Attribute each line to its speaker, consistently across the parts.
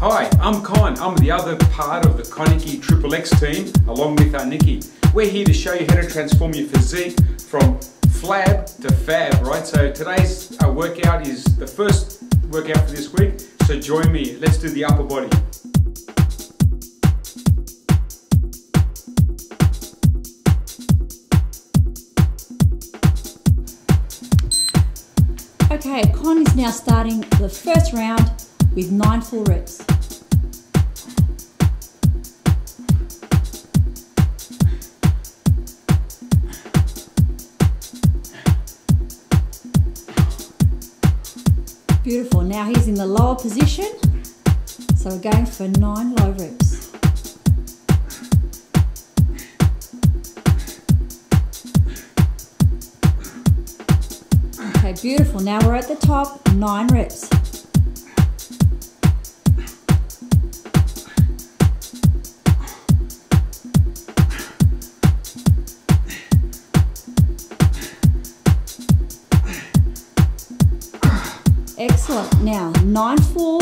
Speaker 1: Hi, I'm Con. I'm the other part of the ConikiXXX team, along with Nikki. We're here to show you how to transform your physique from flab to fab, right? So today's workout is the first workout for this week, so join me. Let's do the upper body.
Speaker 2: Okay, Con is now starting the first round with 9 full reps. Beautiful, now he's in the lower position, so we're going for 9 low reps. Okay, beautiful, now we're at the top, 9 reps. Excellent, now 9 full.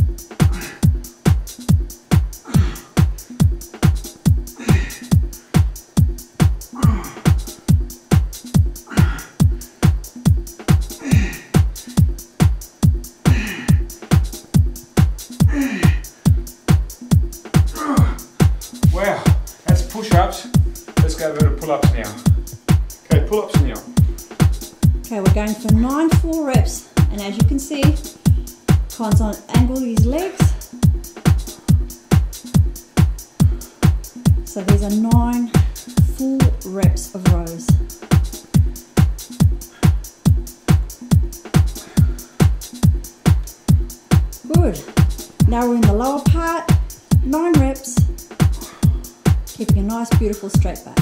Speaker 1: Wow, that's push-ups. Let's go over to pull-ups now. Okay, pull-ups now.
Speaker 2: Okay, we're going for 9 full reps, and as you can see, Con's on angle his legs. So these are 9 full reps of rows. Good. Now we're in the lower part, 9 reps, keeping a nice, beautiful straight back.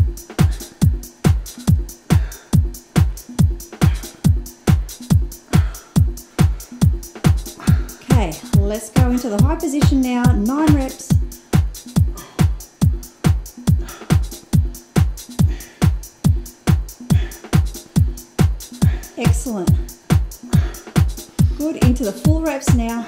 Speaker 2: Okay, let's go into the high position now, 9 reps. Excellent. Good, into the full reps now.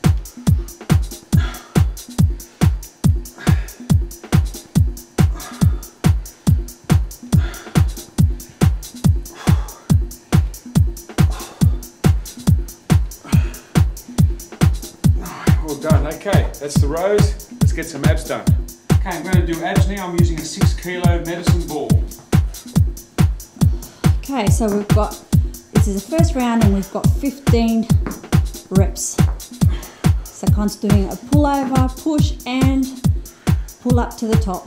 Speaker 1: Well done. Okay, that's the rows. Let's get some abs done. Okay, I'm going to do abs now. I'm using a 6 kilo medicine ball.
Speaker 2: Okay, so we've got, this is the first round and we've got 15 reps. So Con's doing a pull over, push and pull up to the top.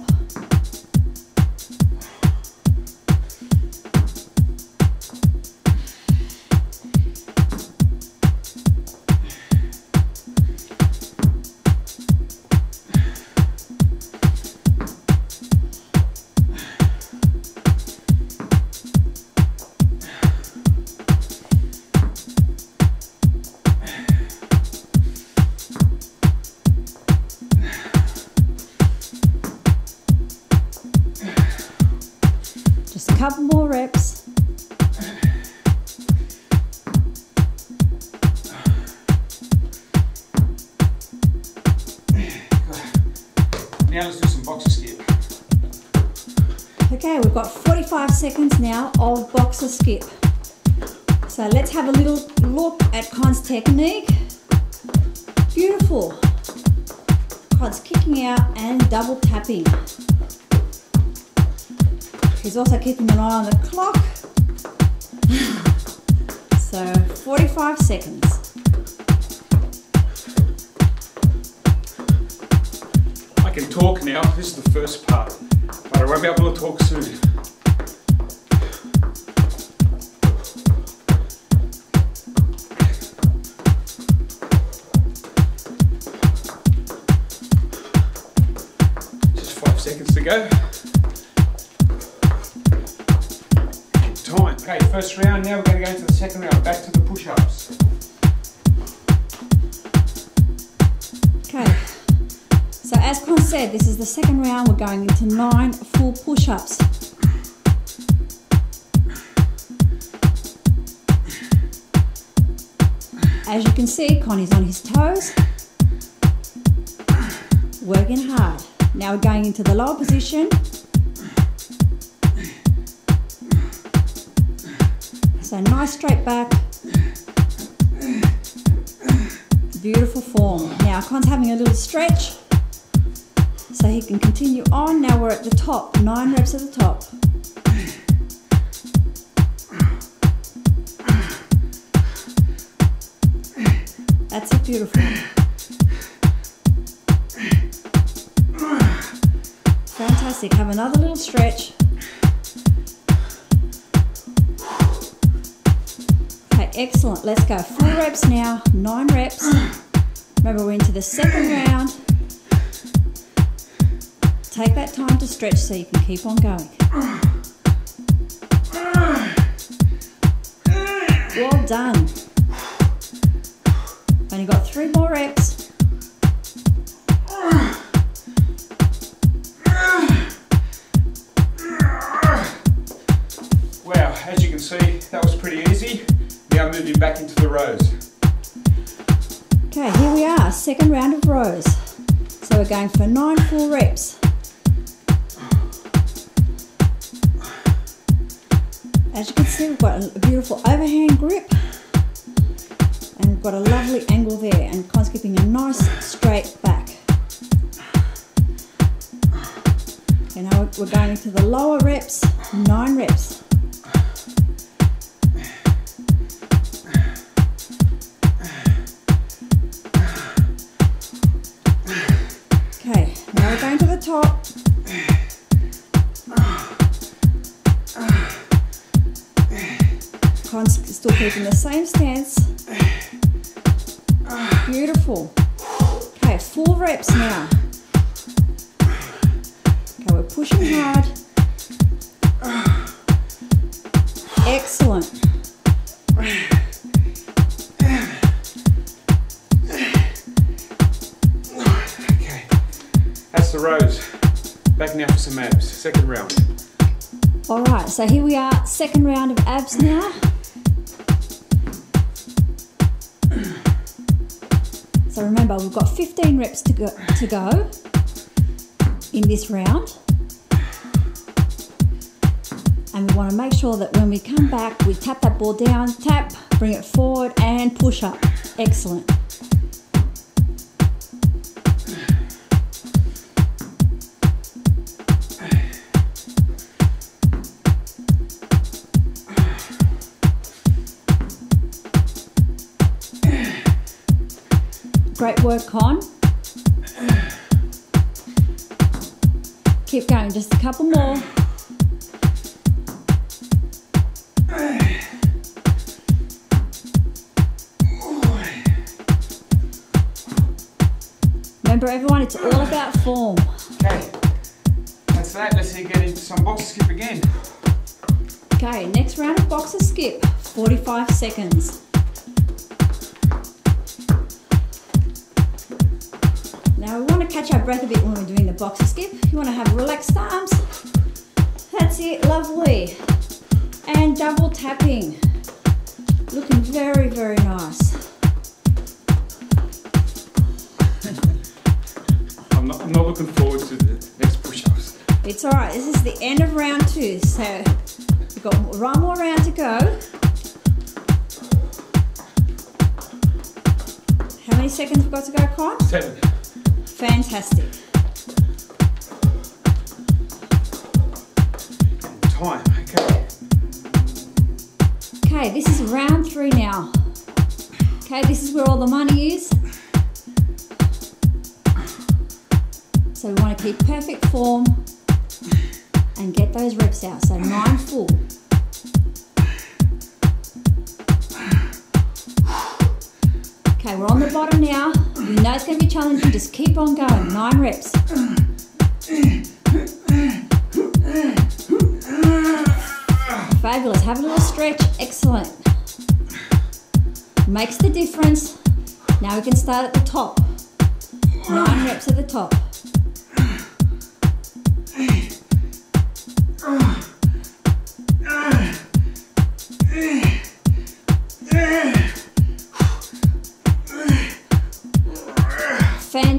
Speaker 2: Just a couple more reps.
Speaker 1: Now let's do some boxer skip.
Speaker 2: Okay, we've got 45 seconds now of boxer skip. So let's have a little look at Con's technique. Beautiful. Con's kicking out and double tapping. He's also keeping an eye on the clock. So 45 seconds.
Speaker 1: I can talk now. This is the first part, but I won't be able to talk soon. Just 5 seconds to go. Time. Okay, first round. Now we're going to go into the second round. Back to the push-ups.
Speaker 2: Okay. So as Con said, this is the second round. We're going into 9 full push-ups. As you can see, Connie's on his toes. Working hard. Now we're going into the lower position. So nice straight back. Beautiful form. Now Con's having a little stretch so he can continue on. Now we're at the top, 9 reps at the top. That's it, beautiful. Fantastic. Have another little stretch. Okay, excellent. Let's go. 4 reps now, 9 reps. Remember, we're into the second round. Take that time to stretch so you can keep on going. Well done. Only got 3 more reps.
Speaker 1: Wow, as you can see, that was pretty easy. Now moving back into the rows.
Speaker 2: Okay, here we are, second round of rows. So we're going for 9 full reps. As you can see, we've got a beautiful overhand grip and we've got a lovely angle there, and Con's keeping a nice straight back. Okay, now we're going into the lower reps, 9 reps. Okay, now we're going to the top. Con's still keeping the same stance. Beautiful. Okay, 4 reps now. Okay, we're pushing hard. Excellent.
Speaker 1: Okay, that's the rows. Back now for some abs, second round.
Speaker 2: All right, so here we are, second round of abs now. So remember, we've got 15 reps to go in this round. And we want to make sure that when we come back, we tap that ball down, tap, bring it forward and push up. Excellent. Great work, Con. Keep going, just a couple more. Remember everyone, it's all about form.
Speaker 1: Okay, that's that. Let's get into some boxer skip again.
Speaker 2: Okay, next round of boxer skip, 45 seconds. Now we want to catch our breath a bit when we're doing the boxer skip. You want to have relaxed arms. That's it, lovely. And double tapping. Looking very, very nice.
Speaker 1: I'm not looking forward to the next push-ups.
Speaker 2: It's all right, this is the end of round 2, so we've got one more round to go. How many seconds we've got to go, Con?
Speaker 1: 7.
Speaker 2: Fantastic.
Speaker 1: Time, okay.
Speaker 2: Okay, this is round 3 now. Okay, this is where all the money is. So we want to keep perfect form and get those reps out. So 9 full. Okay, we're on the bottom now. You know it's going to be challenging. Just keep on going. 9 reps. Fabulous. Have a little stretch. Excellent. Makes the difference. Now we can start at the top. 9 reps at the top.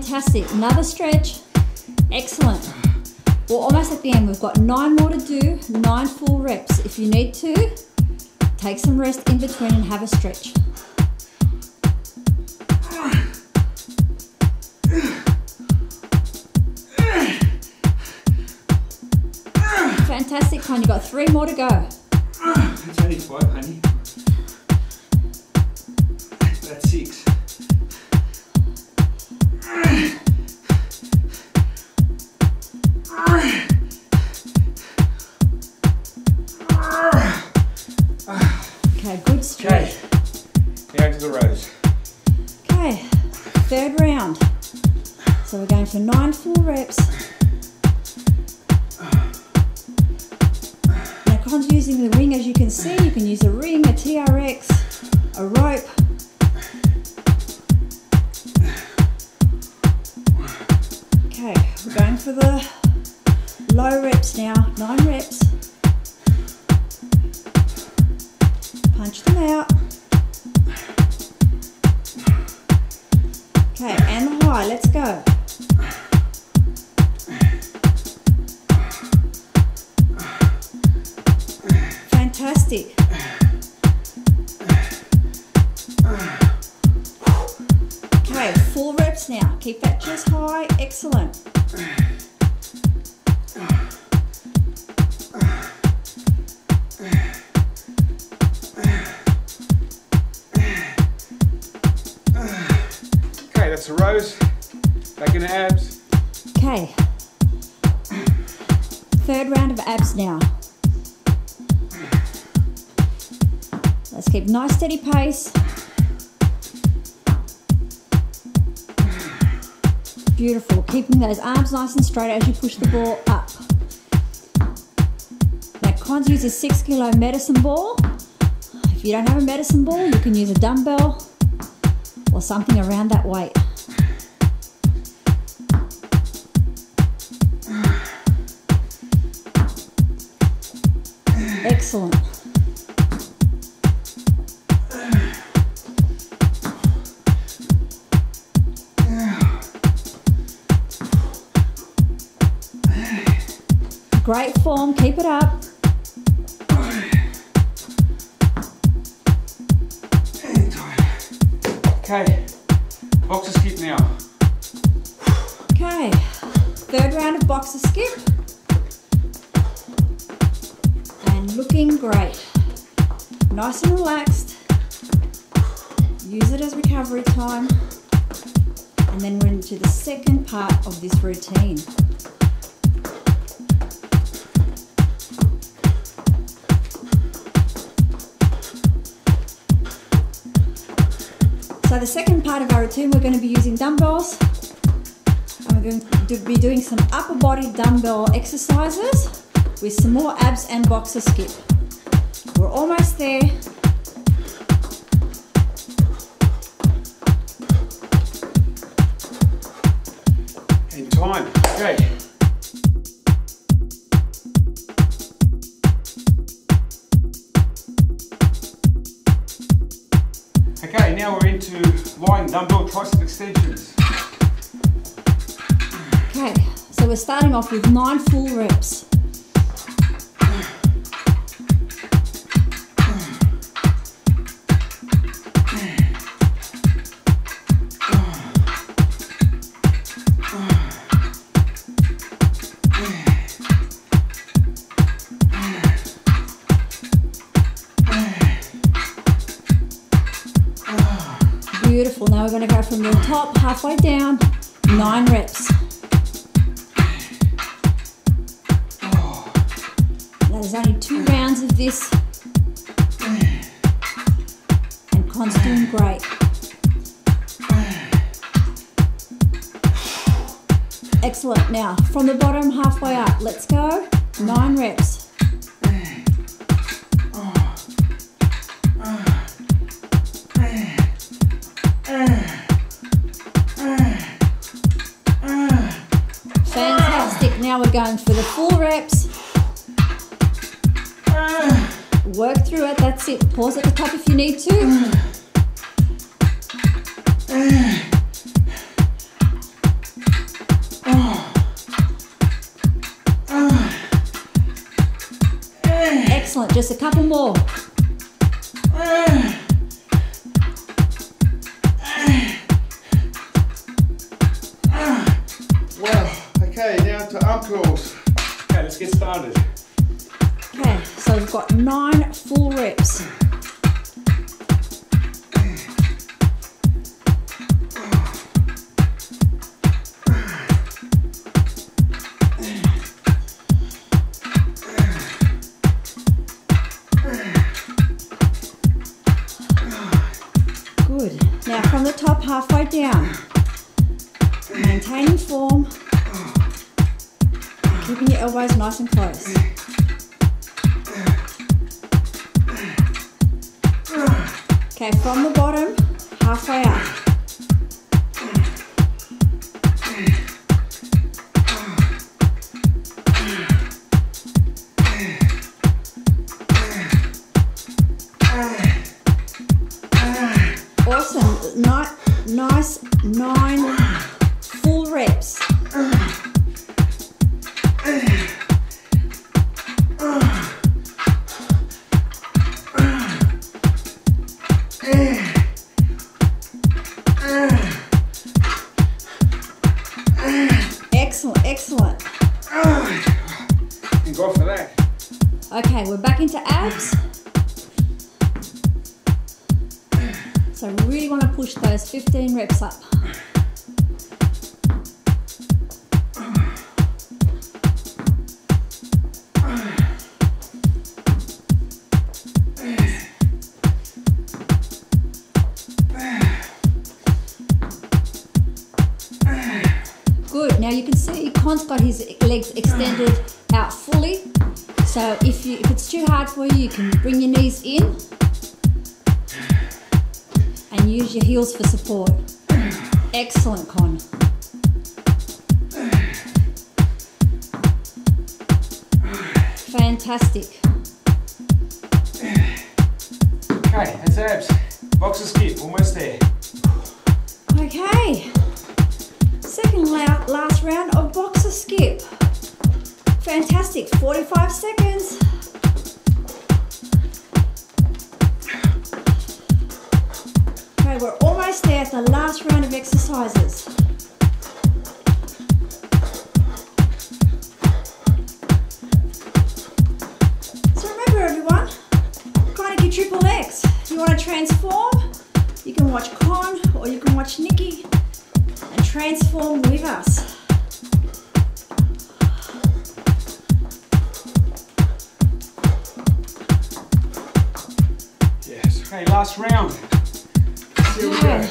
Speaker 2: Fantastic. Another stretch. Excellent. We're almost at the end. We've got 9 more to do, 9 full reps. If you need to, take some rest in between and have a stretch. Fantastic, Con. You've got 3 more to go.
Speaker 1: It's only 5, honey. That's 6.
Speaker 2: Okay, good stretch.
Speaker 1: Okay, now to the rows.
Speaker 2: Okay, 3rd round. So we're going for 9 full reps. Now Con's using the ring, as you can see. You can use a ring, a TRX, a rope. Okay, we're going for the low reps now, 9 reps. Punch them out. Okay, and the high, let's go. Fantastic. Okay, 4 reps now. Keep that chest high, excellent.
Speaker 1: That's the rows. Back into abs.
Speaker 2: Okay. 3rd round of abs now. Let's keep nice steady pace. Beautiful. Keeping those arms nice and straight as you push the ball up. Now Cons uses 6 kilo medicine ball. If you don't have a medicine ball, you can use a dumbbell or something around that weight. Excellent. Great form, keep it up.
Speaker 1: Okay, boxer skip now.
Speaker 2: Okay, 3rd round of boxer skip. And looking great. Nice and relaxed. Use it as recovery time. And then we're into the 2nd part of this routine. So the 2nd part of our routine, we're going to be using dumbbells. And we're going to be doing some upper body dumbbell exercises with some more abs and boxer skip. We're almost there.
Speaker 1: In time. Okay. Okay, now we're into lying dumbbell tricep extensions.
Speaker 2: Okay, so we're starting off with 9 full reps. Beautiful. Now we're going to go from the top halfway down, 9 reps. Now there's only 2 rounds of this, and Con's doing great. Excellent. Now from the bottom halfway up, let's go. 9 reps. Fantastic. Now we're going for the full reps. Work through it. That's it. Pause at the top if you need to. Just a couple more.
Speaker 1: Wow, okay, now to arm curls. Okay, let's get started.
Speaker 2: Okay, so we've got 9 full reps. Good. Now from the top, halfway down. Maintaining form. Keeping your elbows nice and close. Okay, from the bottom, halfway up. Awesome. Nice 9 full reps. Excellent, excellent.
Speaker 1: Thank God for that.
Speaker 2: Okay, we're back into abs. So really want to push those 15 reps up. Good, now you can see Con's got his legs extended out fully. So if it's too hard for you, you can bring your knees in and use your heels for support. Excellent, Con. Fantastic.
Speaker 1: Okay, that's abs. Boxer skip, almost there.
Speaker 2: Okay. Second last round of boxer skip. Fantastic, 45 seconds. Okay, we're almost there at the last round of exercises. So remember everyone, ConikiXXX. You want to transform? You can watch Con or you can watch Nikki and transform with us.
Speaker 1: Yes, okay, last round. Here we go.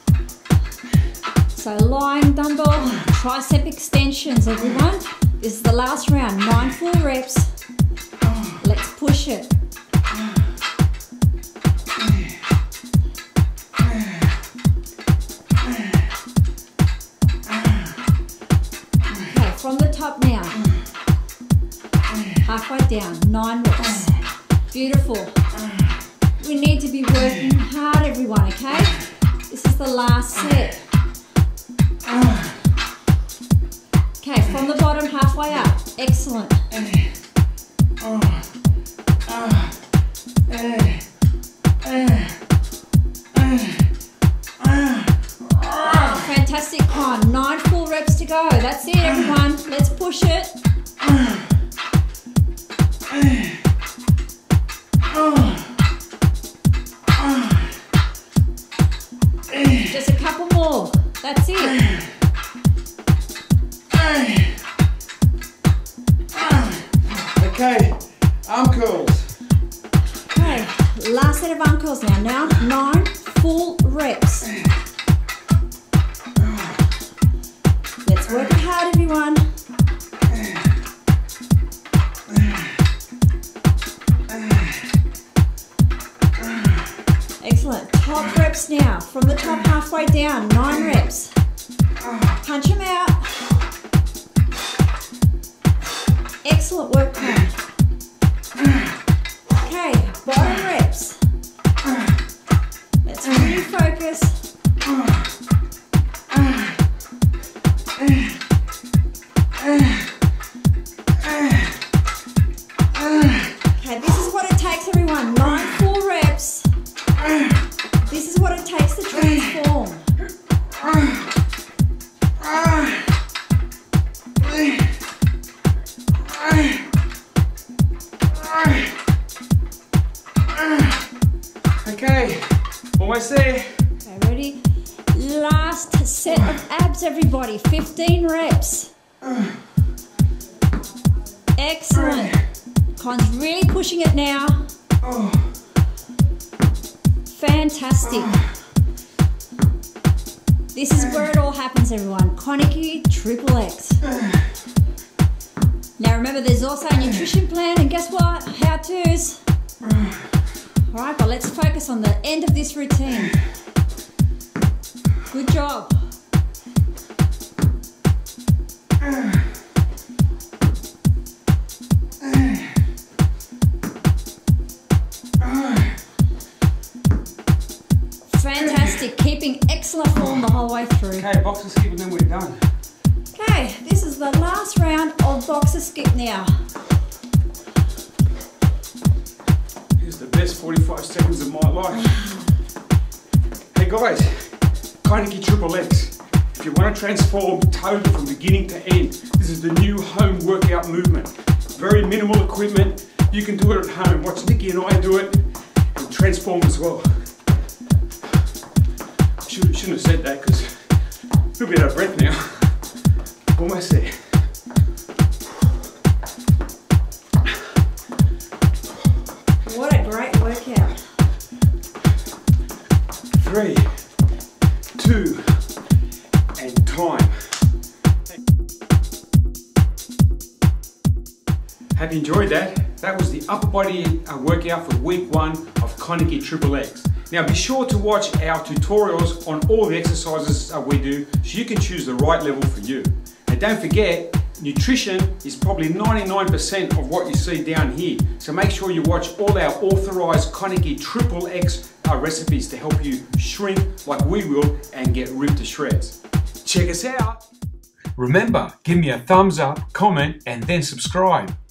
Speaker 2: So lying dumbbell, tricep extensions everyone. This is the last round, 9 full reps. Let's push it. Okay, from the top now. Halfway down, 9 reps. Beautiful. We need to be working hard everyone, okay? This is the last set. Okay, from the bottom, halfway up. Excellent. Fantastic, Con. 9 full reps to go. That's it, everyone. Let's push it. Just a couple more. That's it.
Speaker 1: Okay, arm curls.
Speaker 2: Okay, last set of arm curls now. Now 9 full reps. Let's work it hard, everyone. Excellent. Top reps now. From the top halfway down, 9 reps. Punch them out. Excellent work, Con. Okay, bottom reps. Let's really focus. Okay, this is what it This is what it takes to transform.
Speaker 1: Okay, almost there.
Speaker 2: Okay, ready? Last set of abs, everybody. 15 reps. Excellent. Con's really pushing it now. Fantastic. This is where it all happens, everyone. ConikiXXX. Now remember, there's also a nutrition plan, and guess what? How-tos. Alright, but let's focus on the end of this routine. Good job. Fantastic, keeping excellent form the whole way through.
Speaker 1: Okay, boxer skip and then we're done.
Speaker 2: Okay, this is the last round of boxer skip now.
Speaker 1: Here's the best 45 seconds of my life. Hey guys, ConikiXXX. If you want to transform totally from beginning to end, this is the new home workout movement. Very minimal equipment. You can do it at home. Watch Nikki and I do it and transform as well. Shouldn't have said that because we're a bit out of breath now. Almost there.
Speaker 2: What a great workout.
Speaker 1: 3, 2, and time. Have you enjoyed that? That was the upper body workout for week 1 of ConikiXXX. Now be sure to watch our tutorials on all the exercises we do so you can choose the right level for you. And don't forget, nutrition is probably 99% of what you see down here. So make sure you watch all our authorized ConikiXXX recipes to help you shrink like we will and get ripped to shreds. Check us out. Remember, give me a thumbs up, comment, and then subscribe.